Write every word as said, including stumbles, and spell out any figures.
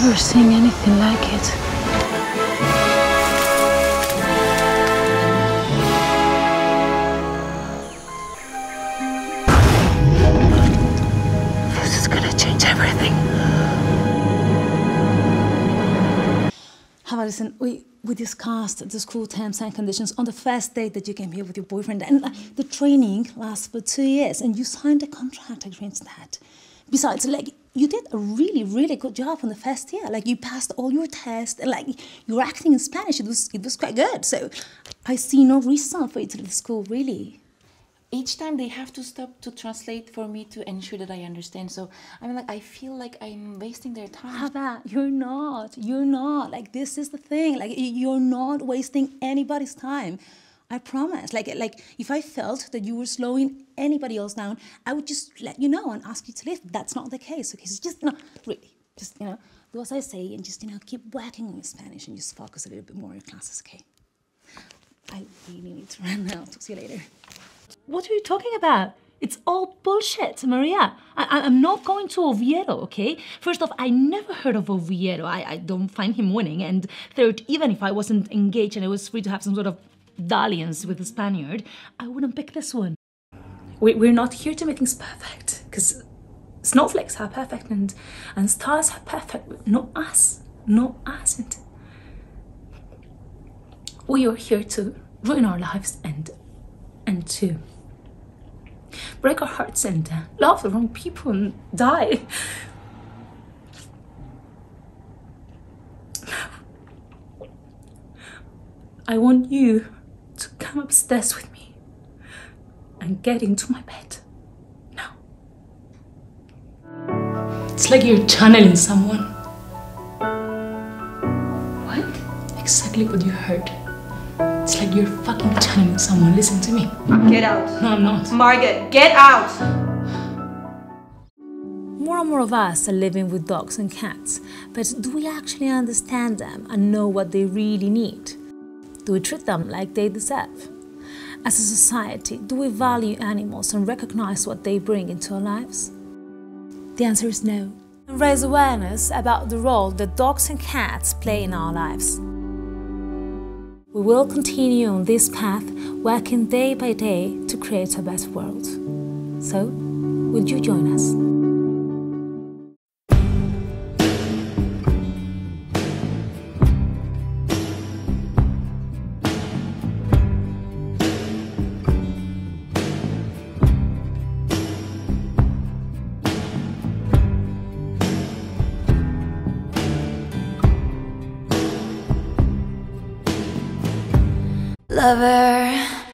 never seen anything like it. This is gonna change everything. How about listen, we, we discussed the school terms and conditions on the first date that you came here with your boyfriend, and uh, the training lasts for two years, and you signed a contract against that. Besides, like, you did a really, really good job on the first year. Like, you passed all your tests, and like, you were acting in Spanish. It was, it was quite good. So, I see no reason for you to leave school, really. Each time they have to stop to translate for me to ensure that I understand. So, I mean, like, I feel like I'm wasting their time. How about, you're not. You're not. Like, this is the thing. Like, you're not wasting anybody's time. I promise. Like, like if I felt that you were slowing anybody else down, I would just let you know and ask you to leave. That's not the case, okay? So just, no, really, just, you know, do as I say and just, you know, keep working on your Spanish and just focus a little bit more on your classes, okay? I really need to run now. Talk to you later. What are you talking about? It's all bullshit, Maria. I, I'm not going to Oviedo, okay? First off, I never heard of Oviedo. I, I don't find him winning. And third, even if I wasn't engaged and I was free to have some sort of dalliance with a Spaniard, I wouldn't pick this one. We, we're not here to make things perfect, because snowflakes are perfect and, and stars are perfect. Not us. Not us. And we are here to ruin our lives and, and to break our hearts and uh, love the wrong people and die. I want you to come upstairs with me and get into my bed now. It's like you're channeling someone. What? Exactly what you heard. It's like you're fucking channeling someone. Listen to me. Get out. No, I'm not. Margaret, get out! More and more of us are living with dogs and cats, but do we actually understand them and know what they really need? Do we treat them like they deserve? As a society, do we value animals and recognize what they bring into our lives? The answer is no. And raise awareness about the role that dogs and cats play in our lives. We will continue on this path, working day by day to create a better world. So, would you join us? Lover